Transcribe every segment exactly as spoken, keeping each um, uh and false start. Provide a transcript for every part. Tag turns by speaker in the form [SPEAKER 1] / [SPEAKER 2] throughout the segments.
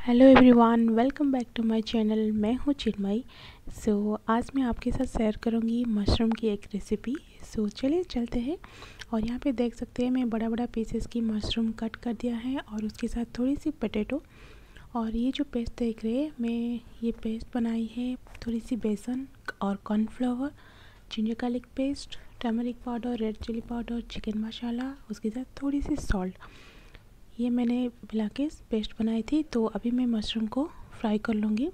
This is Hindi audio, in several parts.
[SPEAKER 1] Hello everyone, welcome back to my channel. मैं हूँ चिन्मयी। सो so, आज मैं आपके साथ शेयर करूँगी मशरूम की एक रेसिपी। सो so, चलिए चलते हैं। और यहाँ पे देख सकते हैं मैं बड़ा बड़ा पीसेस की मशरूम कट कर दिया है और उसके साथ थोड़ी सी पोटैटो। और ये जो पेस्ट देख रहे हैं मैं ये पेस्ट बनाई है थोड़ी सी बेसन और cornflour, ginger garlic paste, turmeric powder, red chilli powder, chicken masala, उसके साथ थोड़ी सी सॉल्ट। ये मैंने मिला के पेस्ट बनाई थी। तो अभी मैं मशरूम को फ्राई कर लूँगी।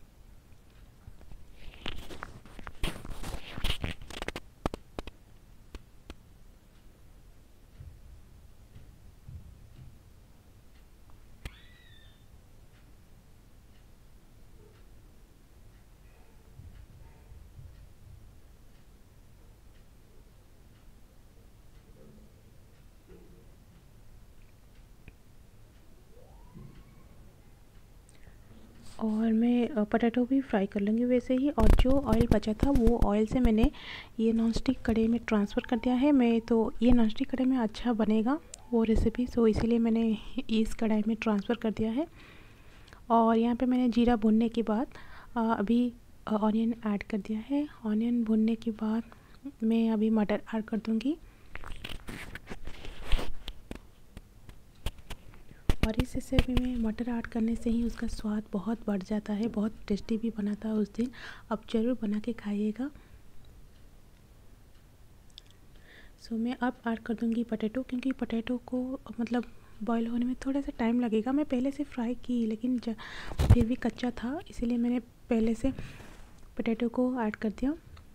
[SPEAKER 1] और मैं पोटैटो भी फ्राई कर लूँगी वैसे ही। और जो ऑयल बचा था वो ऑयल से मैंने ये नॉन स्टिक कढ़ाई में ट्रांसफ़र कर दिया है। मैं तो ये नॉन स्टिक कढ़ाई में अच्छा बनेगा वो रेसिपी, सो इसीलिए मैंने इस कढ़ाई में ट्रांसफ़र कर दिया है। और यहाँ पे मैंने जीरा भुनने के बाद अभी ऑनियन ऐड कर दिया है। ऑनियन भुनने के बाद मैं अभी मटर ऐड कर दूँगी। और इस रेसिपी में मटर ऐड करने से ही उसका स्वाद बहुत बढ़ जाता है, बहुत टेस्टी भी बनाता है उस दिन। आप ज़रूर बना के खाइएगा। सो मैं अब ऐड कर दूंगी पोटैटो, क्योंकि पोटैटो को मतलब बॉईल होने में थोड़ा सा टाइम लगेगा। मैं पहले से फ्राई की लेकिन फिर भी कच्चा था, इसीलिए मैंने पहले से पोटैटो को ऐड कर दिया।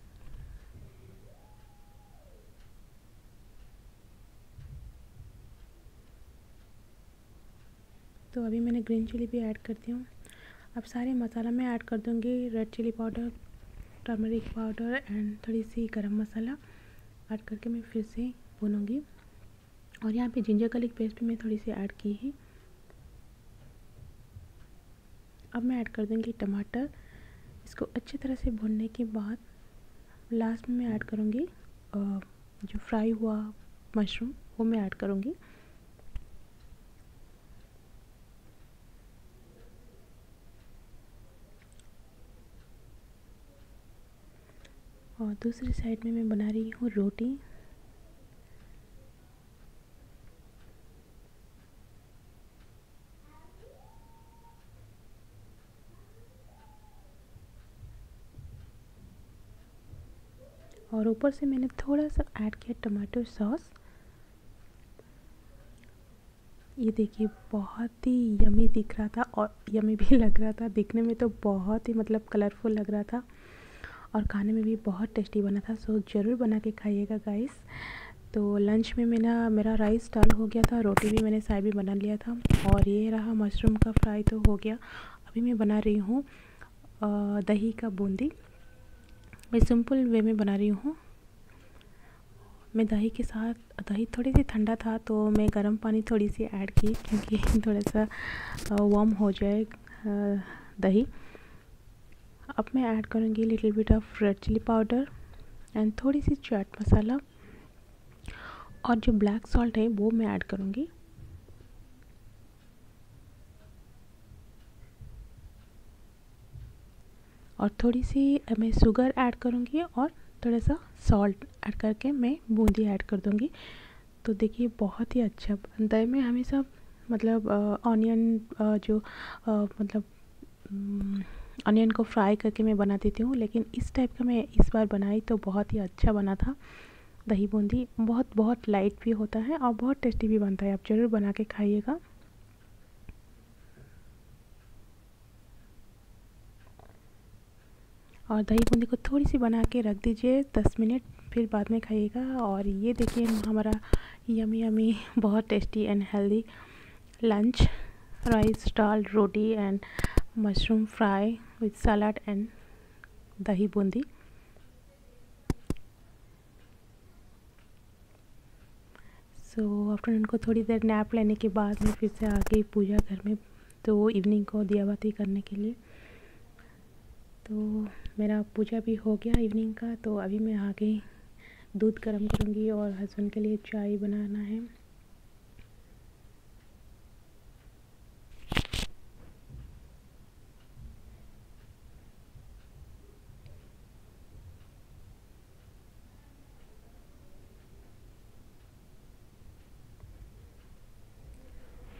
[SPEAKER 1] तो अभी मैंने ग्रीन चिली भी ऐड कर दिया हूँ। अब सारे मसाला मैं ऐड कर दूँगी। Red chilli powder, turmeric powder and थोड़ी सी गरम मसाला ऐड करके मैं फिर से भूनूंगी। और यहाँ पे जिंजर गार्लिक पेस्ट भी मैं थोड़ी सी ऐड की है। अब मैं ऐड कर दूँगी टमाटर। इसको अच्छी तरह से भूनने के बाद लास्ट में मैं ऐड करूँगी जो फ्राई हुआ मशरूम, वो मैं ऐड करूँगी। और दूसरी साइड में मैं बना रही हूँ रोटी। और ऊपर से मैंने थोड़ा सा ऐड किया टमाटो सॉस। ये देखिए बहुत ही यमी दिख रहा था और यमी भी लग रहा था। दिखने में तो बहुत ही मतलब कलरफुल लग रहा था और खाने में भी बहुत टेस्टी बना था। सो ज़रूर बना के खाइएगा गाइस। तो लंच में मेरा मेरा राइस दाल हो गया था, रोटी भी मैंने साइड में बना लिया था। और ये रहा मशरूम का फ्राई तो हो गया। अभी मैं बना रही हूँ दही का बूंदी। मैं सिंपल वे में बना रही हूँ। मैं दही के साथ, दही थोड़ी सी ठंडा था तो मैं गर्म पानी थोड़ी सी ऐड की, क्योंकि थोड़ा सा वार्म हो जाए दही। अब मैं ऐड करूँगी little bit of red chilli powder and थोड़ी सी चाट मसाला। और जो ब्लैक सॉल्ट है वो मैं ऐड करूँगी। और थोड़ी सी मैं शुगर ऐड करूँगी और थोड़ा सा सॉल्ट ऐड करके मैं बूंदी ऐड कर दूँगी। तो देखिए बहुत ही अच्छा बनता है। मैं हमेशा मतलब ऑनियन जो आ, मतलब ऑनियन को फ्राई करके मैं बना देती हूँ, लेकिन इस टाइप का मैं इस बार बनाई तो बहुत ही अच्छा बना था। दही बूंदी बहुत बहुत लाइट भी होता है और बहुत टेस्टी भी बनता है। आप ज़रूर बना के खाइएगा। और दही बूंदी को थोड़ी सी बना के रख दीजिए दस मिनट, फिर बाद में खाइएगा। और ये देखिए हमारा यमी यमी बहुत tasty and healthy lunch, rice dal roti and mushroom fry with salad and dahi boondi. So afternoon को थोड़ी देर नैप लेने के बाद मैं फिर से आ गई पूजा घर में, तो इवनिंग को दिया बाती करने के लिए। तो मेरा पूजा भी हो गया इवनिंग का। तो अभी मैं आ गई, दूध गर्म करूँगी और हस्बैंड के लिए चाय बनाना है।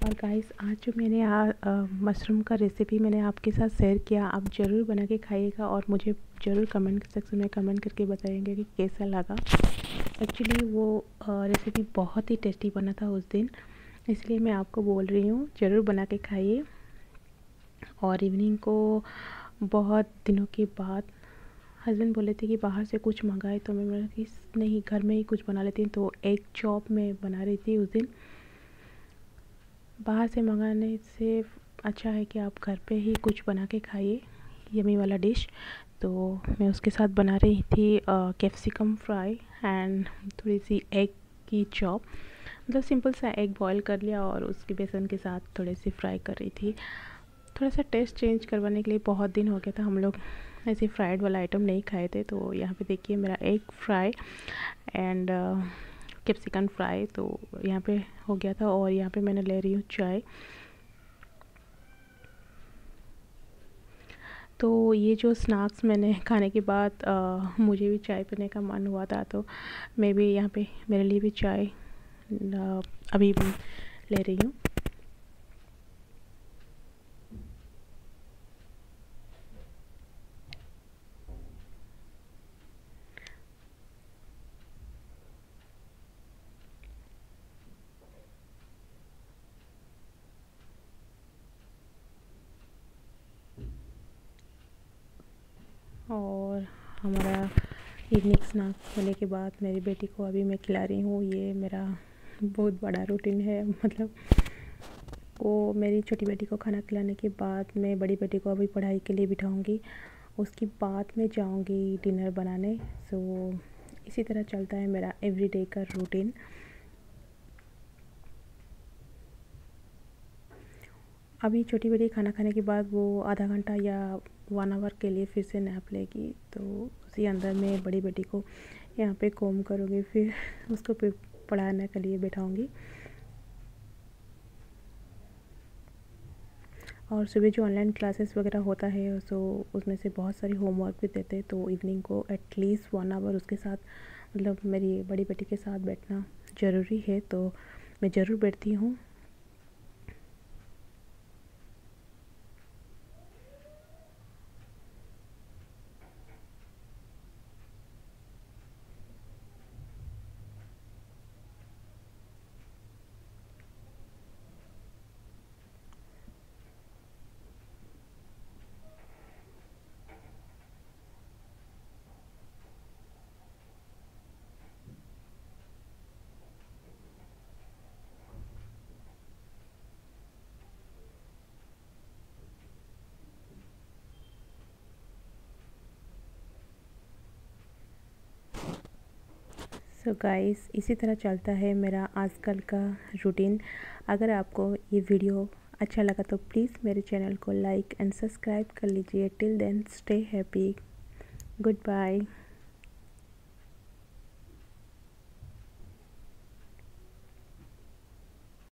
[SPEAKER 1] और गाइस आज जो मैंने आ, मशरूम का रेसिपी मैंने आपके साथ शेयर किया, आप ज़रूर बना के खाइएगा और मुझे ज़रूर कमेंट सेक्शन में कमेंट करके बताएंगे कि कैसा लगा। एक्चुअली वो रेसिपी बहुत ही टेस्टी बना था उस दिन, इसलिए मैं आपको बोल रही हूँ ज़रूर बना के खाइए। और इवनिंग को बहुत दिनों के बाद हस्बैंड बोले थे कि बाहर से कुछ मंगाए, तो मैं बोला कि नहीं घर में ही कुछ बना लेती हूँ। तो एग चॉप में बना रही थी उस दिन। बाहर से मंगाने से अच्छा है कि आप घर पे ही कुछ बना के खाइए, यमी वाला डिश। तो मैं उसके साथ बना रही थी कैप्सिकम फ्राई एंड थोड़ी सी एग की चॉप। मतलब सिंपल सा एग बॉईल कर लिया और उसके बेसन के साथ थोड़ी सी फ्राई कर रही थी। थोड़ा सा टेस्ट चेंज करवाने के लिए, बहुत दिन हो गया था हम लोग ऐसे फ्राइड वाला आइटम नहीं खाए थे। तो यहाँ पे देखिए मेरा egg fry and capsicum fry तो यहाँ पे हो गया था। और यहाँ पे मैंने ले रही हूँ चाय। तो ये जो स्नैक्स मैंने खाने के बाद आ, मुझे भी चाय पीने का मन हुआ था, तो मैं भी यहाँ पे मेरे लिए भी चाय आ, अभी ले रही हूँ। और हमारा इवनिंग स्नैक्स होने के बाद मेरी बेटी को अभी मैं खिला रही हूँ। ये मेरा बहुत बड़ा रूटीन है। मतलब वो मेरी छोटी बेटी को खाना खिलाने के बाद मैं बड़ी बेटी को अभी पढ़ाई के लिए बिठाऊंगी, उसके बाद मैं जाऊंगी डिनर बनाने। सो इसी तरह चलता है मेरा एवरीडे का रूटीन। अभी छोटी बेटी खाना खाने के बाद वो आधा घंटा या वन आवर के लिए फिर से नैप लेगी, तो उसी अंदर मैं बड़ी बेटी को यहाँ पे कोम करूँगी, फिर उसको फिर पढ़ाने के लिए बैठाऊँगी। और सुबह जो ऑनलाइन क्लासेस वगैरह होता है सो उसमें से बहुत सारी होमवर्क भी देते हैं, तो इवनिंग को एटलीस्ट वन आवर उसके साथ, मतलब मेरी बड़ी बेटी के साथ बैठना ज़रूरी है। तो मैं ज़रूर बैठती हूँ। सो so गाइस इसी तरह चलता है मेरा आजकल का रूटीन। अगर आपको ये वीडियो अच्छा लगा तो प्लीज़ मेरे चैनल को लाइक एंड सब्सक्राइब कर लीजिए। Till then stay happy, good bye.